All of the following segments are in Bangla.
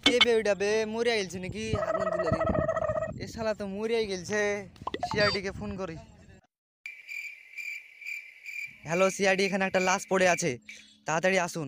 কে বে ওইটা বে মরিয়া গেলছে নাকি হাত না দিলে এ শালা তো মরিয়াই গেলছে সিআইডি কে ফোন করি হ্যালো সিআইডি এখানে একটা লাশ পড়ে আছে তাড়াতাড়ি আসুন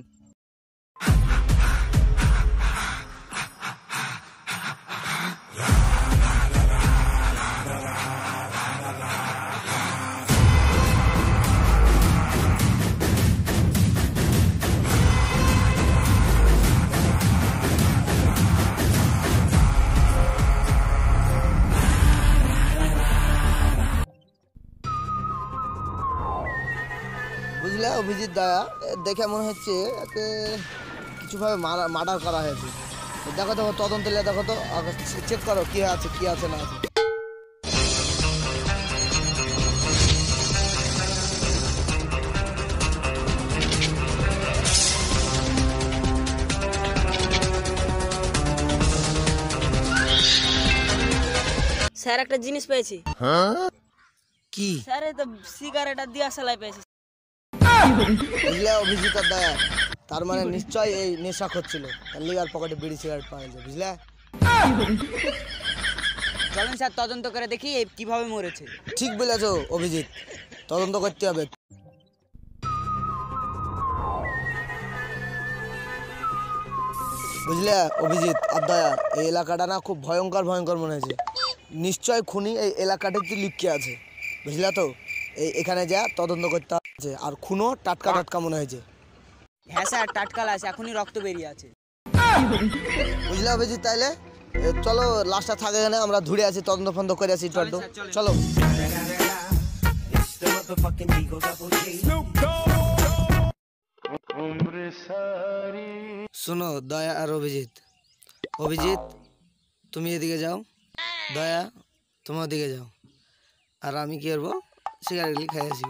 বুঝলে অভিজিৎ দয়া দেখে মনে হচ্ছে একে কিছুভাবে মার্ডার করা হয়েছে দেখো দেখো তদন্ত দেখো তো চেক করো কি আছে না আছে স্যার একটা জিনিস পেয়েছি কি স্যার এই তো সিগারেট আর দিয়া সেলাই পেয়েছি বুঝলে অভিজিৎ দয়া তার মানে নিশ্চয় এই নেশা করছিল লিগার পকেটে বিড়ি সিগারেট পাওয়া যায় বুঝলে চলেন স্যার তদন্ত করে দেখি কিভাবে মরেছে ঠিক বলেছো অভিজিৎ তদন্ত করতে হবে বুঝলে অভিজিৎ আর দয়া এই এলাকাটা না খুব ভয়ঙ্কর মনে হয়েছে নিশ্চয় খুনি এই এলাকাটাতে লিখকে আছে বুঝলে তো এখানে যা তদন্ত করতে আছে আর খুনও টাটকা মনে হয়েছে হ্যাঁ স্যার টাটকা লাশ এখনই রক্ত বেরিয়ে আছে বুঝলে অভিজিৎ তাইলে চলো লাশটা থাকে এখানে আমরা ধরে আছি তদন্ত ফন্দ করে আসি চলো শোনো দয়া আর অভিজিৎ তুমি এদিকে যাও দয়া তুমি ওদিকে যাও আর আমি কি করবো সিগারেট খাই আসি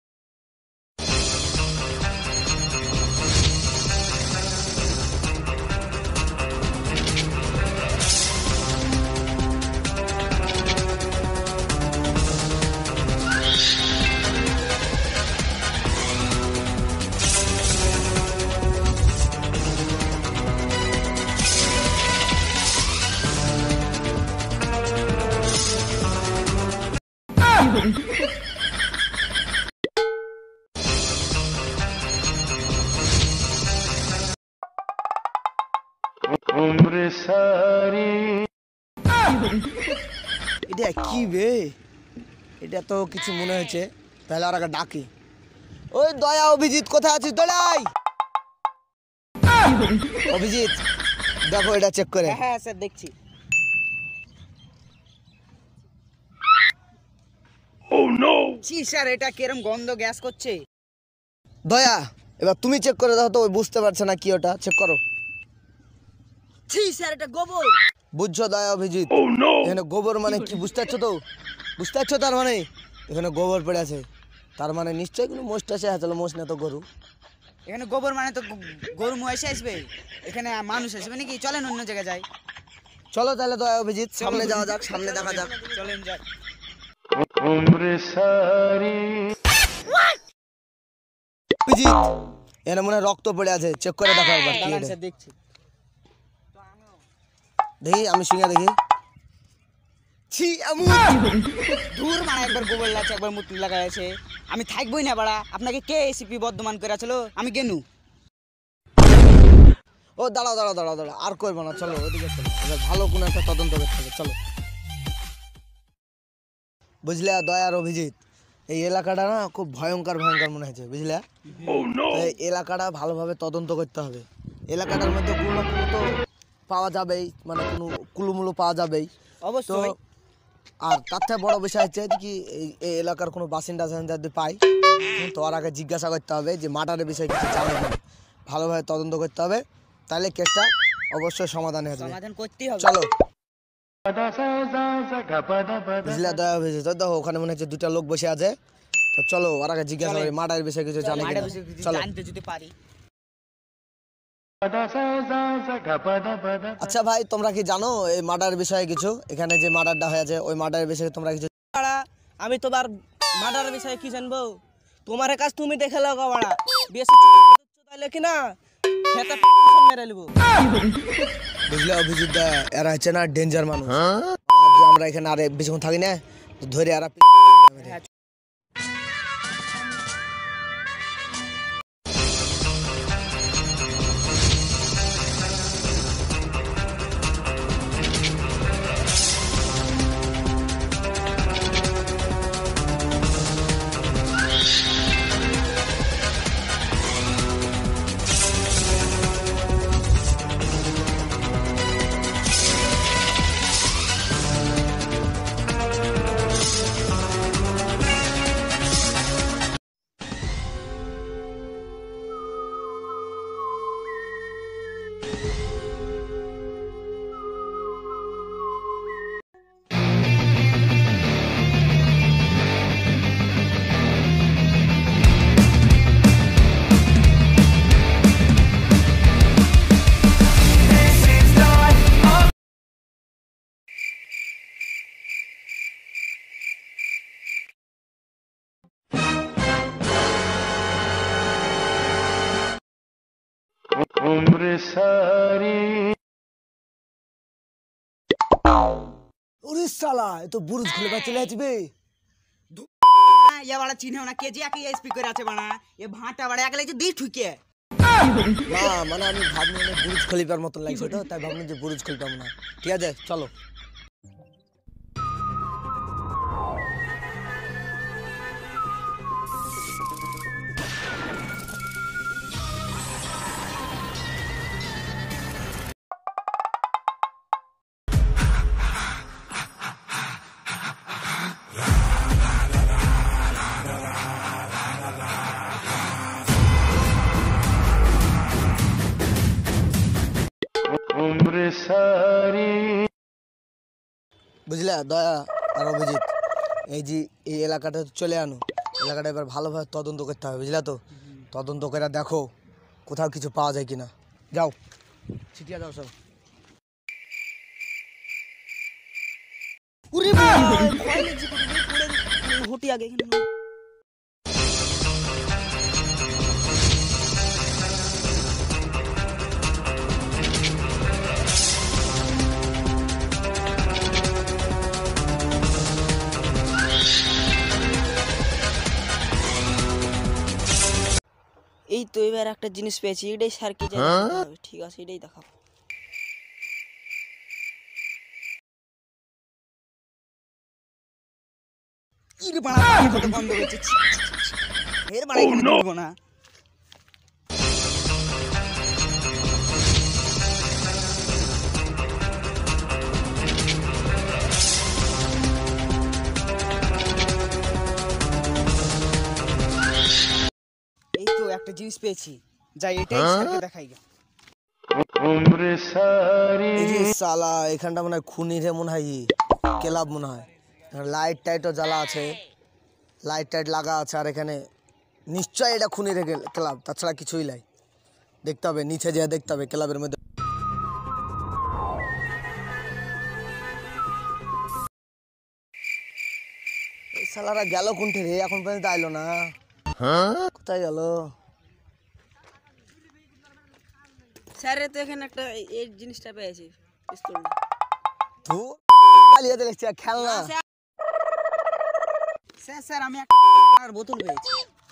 এটা কি বে এটা তো কিছু মনে হয়েছে তাহলে আর ডাকি ওই দয়া অভিজিৎ কোথায় আছিস দলাই অভিজিৎ দেখো এটা চেক করে হ্যাঁ স্যার দেখছি Oh no! জি স্যার এটা কিরকম গন্ধ গ্যাস করছে দয়া এবার তুমি চেক করে দাও তো ওই বুঝতে পারছে না কি ওটা চেক করো জি স্যার এটা গোবর বুঝছো দয়া অভিজিৎ এখানে গোবর মানে কি বুঝতে পারছো তার মানে এখানে গোবর পড়ে আছে তার মানে নিশ্চয়ই কোনো মোষ আছে হ্যাঁ চলো মোষ না তো গরু এখানে গোবর মানে তো গরু মহিষে আসবে এখানে মানুষ আসবে নাকি চলেন অন্য জায়গায় যাই চলো তাহলে দয়া অভিজিৎ সামনে যাওয়া যাক সামনে দেখা যাক চলেন যাই অভিজিৎ এখানে মনে হয় রক্ত পড়ে আছে চেক করে দেখো একবার কি এটা দেখছি দেখি আমি শুনে দেখি ছি দূর মানে একবার গোবর লাগছে একবার মুতি লাগাই আছে আমি থাকবই না বাড়া আপনাকে কে এসিপি বর্ধমান করে আসলো আমি কেনু ও দাঁড়াও আর করবো না চলো ওদিকে চলো এবার ভালো কোনো একটা তদন্ত করতে হবে চলো বুঝলে দয়া আর অভিজিৎ এই এলাকাটা না খুব ভয়ঙ্কর মনে হয়েছে বুঝলে এই এলাকাটা ভালোভাবে তদন্ত করতে হবে এলাকাটার মধ্যে কোনো না কোনো তো পাওয়া যাবেই মানে কোনো কুলুমুলু পাওয়া যাবেই অবশ্যই আর তার থেকে বড় বিষয় হচ্ছে কি এই এলাকার কোনো বাসিন্দা যদি পাই তো আর আগে জিজ্ঞাসা করতে হবে যে মার্ডারের বিষয়ে কিছু জানে না ভালোভাবে তদন্ত করতে হবে তাহলে কেসটা অবশ্যই সমাধান হয়ে যাবে সমাধান করতেই হবে চলো বুঝলে দয়া হয়েছে তো দেখো ওখানে মনে হচ্ছে দুটা লোক বসে আছে তো চলো আর আগে জিজ্ঞাসা করি মার্ডারের বিষয়ে কিছু জানে কিনা চলো জানতে যদি পারি আচ্ছা ভাই তোমরা কি জানো এই মার্ডারের বিষয়ে কিছু এখানে যে মার্ডারটা হয়েছে ওই মার্ডারের বিষয়ে তোমরা কিছু আমি তোমার মার্ডারের বিষয়ে কি জানবো তোমার কাজ তুমি দেখে লাগো বাড়া বেশি তাইলে কি না খেতে মেরে নেবো বুঝলে অভিজিৎ দা, এরা হচ্ছে না ডেঞ্জার মানুষ। আমরা এখানে আর বেশিক্ষণ থাকি না, ধরে এরা ওরে শালা, এ তো বুরুজ খুলে বা চলে আসবে। ইয়া বাড়া চিনেও না কে যে একে এসপি করে আছে বাড়া এ ভাঁটা বাড়া একলে যে দি ঠুকে না মানে আমি ভাবলাম যে বুরুজ খলিফার মতন লাগছে, তো তাই ভাবলাম যে বুরুজ খলিফা মনে হয়। ঠিক আছে চলো। বুঝলা দয়া আর অভিজিৎ, এই যে এই এলাকাটা চলে আনো, এলাকাটা এবার ভালোভাবে তদন্ত করতে হবে, বুঝলা তো? তদন্ত করে দেখো কোথাও কিছু পাওয়া যায় কিনা। যাও ছিটিয়া যাও সব। উরে ভাই ভয় লাগছে কত দূর পড়ে হটি আগে এখানে। এই তো এবার একটা জিনিস পেয়েছি, এটাই স্যারকে যাই দেখাতে হবে। ঠিক আছে এটাই দেখাবো। কি রে বাড়া পানি কত বন্ধ হচ্ছে এর বাড়া এখানে তুলবো না। এই তো একটা জিনিস পেয়েছি, যাই এটাই স্যারকে দেখাই গা। এই যে শালা, এখানটা মনে হয় খুনি রে, মনে হয় ক্লাব মনে হয়। লাইট টাইটও জ্বালা আছে, লাইট টাইট লাগা আছে, আর এখানে নিশ্চয় এটা খুনি রে ক্লাব, তাছাড়া কিছুই নাই। দেখতে হবে, নিচে যেয়ে দেখতে হবে ক্লাবের মধ্যে। এই শালারা গেল কোনঠে রে, এখন পর্যন্ত আইলো না, কোথায় গেল? স্যার তো এখানে একটা এই জিনিসটা পেয়েছি, পিস্তলটা। তু পালিয়ে দেখছি খেলনা। স্যার স্যার আমি একটা বোতল পেয়েছি।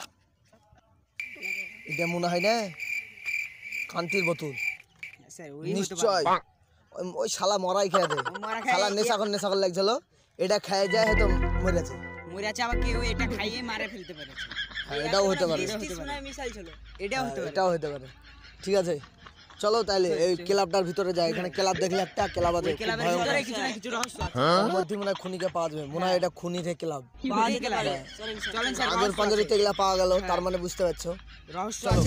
এটা মনে হয় না কান্তির বোতল, স্যার ওই নিশ্চয় ওই শালা মরাই খেয়ে দেয়। শালা নেশা করে লাগছিল, এটা খেয়ে যায় হয়তো মরেছে। মরে আছে আবার কেউ এটা খাইয়ে মারে ফেলতে পেরেছে। এটাও হতে পারে, মিসাইল ছিল। এটাও হতে পারে। এটাও হতে পারে। ঠিক আছে চলো তাইলে এই ক্লাবটার ভিতরে যাই। এখানে ক্লাব দেখলে একটা ক্লাব আছে, ক্লাবের ভিতরে কিছু না কিছু রহস্য আছে। ওর মধ্যে মনে হয় খুনিকে পাওয়া যাবে, মনে হয় এটা খুনি রে ক্লাব। পাওয়া যেতে পারে। চলেন স্যার, আগের পাঞ্জরিতে এগুলা পাওয়া গেল, তার মানে বুঝতে পারছো রহস্য আছে।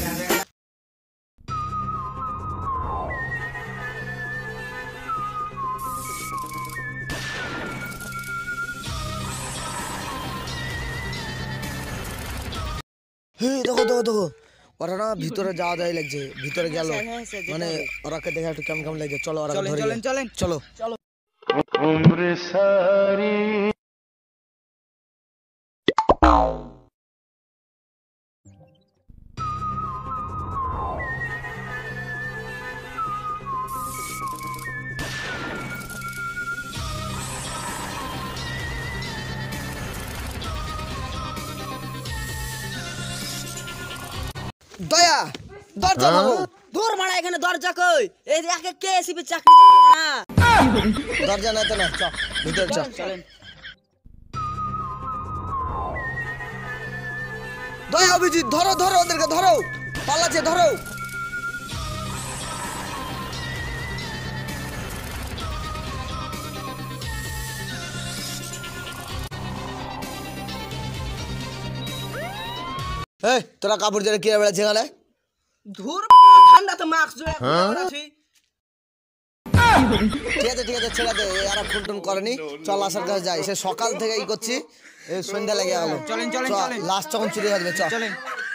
হে দেখো দেখো দেখো, ওরা না ভিতরে যাওয়া যায় লাগছে, ভিতরে গেল মানে ওরাকে দেখে একটু কেমন কেমন লাগছে। চলো ওরা ধরে চলেন চলেন চলো। দয়া দরজা ভাঙো। দূর মারা এখানে দরজা কই? এই যে একে কে এসিপি চাকরি দিবে না। দরজা নাই তো না, চ ভিতর চ। চলেন। দয়া অভিজিৎ ধরো ধরো ওদেরকে ধরো, পালাচ্ছে ধরো। এই তোরা কাপড় জোরে কিনে বেড়াচ্ছি এখানে? ধুর ঠান্ডা তো মাস্ক জোড়া আছি। ঠিক আছে ঠিক আছে, ছেড়ে দে, এরা ফোন টোন করেনি, চল আসার কাছে যাই। সে সকাল থেকে ই করছি, এই সন্ধ্যা লেগে গেল। চলেন চলেন চলেন লাস্ট যখন চুরি হয়ে যাবে, চল। চলেন।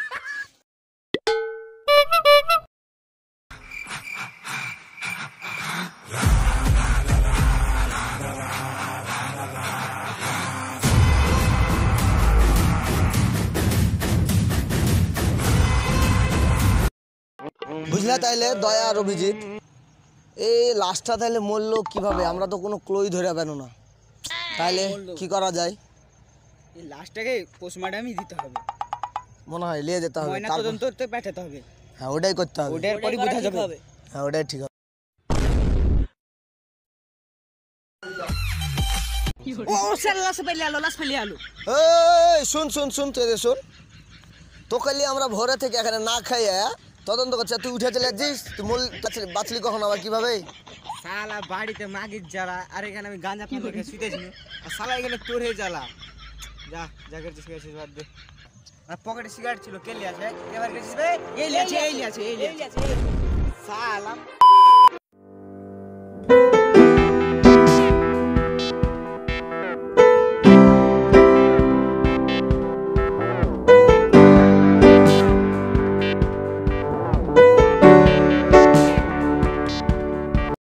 বুঝলা তাইলে দয়া আর অভিজিৎ, এই লাস্টটা তাইলে মরলো কিভাবে? আমরা তো কোনো ক্লোই ধরে পেন না, তাইলে কি করা যায়? এই লাস্টটাকে পোস্টমর্টমই দিতে হবে, মনে হয় নিয়ে যেতে হবে, ময়না তদন্ত করতে পাঠাতে হবে। হ্যাঁ ওটাই করতে হবে, ওটার পরই বোঝা যাবে। হ্যাঁ ওটাই ঠিক হবে। ও স্যার লাশ ফেলে আলো, লাশ ফেলে আলো। এই শুন শুন শুন, তুই এদের শুন, তোকে নিয়ে আমরা ভোরে থেকে এখানে না খাইয়ে তদন্ত করছে, তুই উঠে চলে যাচ্ছিস, তুই মূল বাঁচলি কখন আবার কিভাবে? শালা বাড়িতে মাগির জ্বালা, আর এখানে আমি গাঁজা পান রেখে শুতেছি, আর শালা এখানে তোর হয়ে জ্বালা। যা যা করছিস গেছিস বাদ দে। আর পকেটে সিগারেট ছিল, কে লিয়ে আছে? এবার গেছিস বে? এই লিয়ে আছে, এই লিয়ে আছে, এই লিয়ে আছে। শালা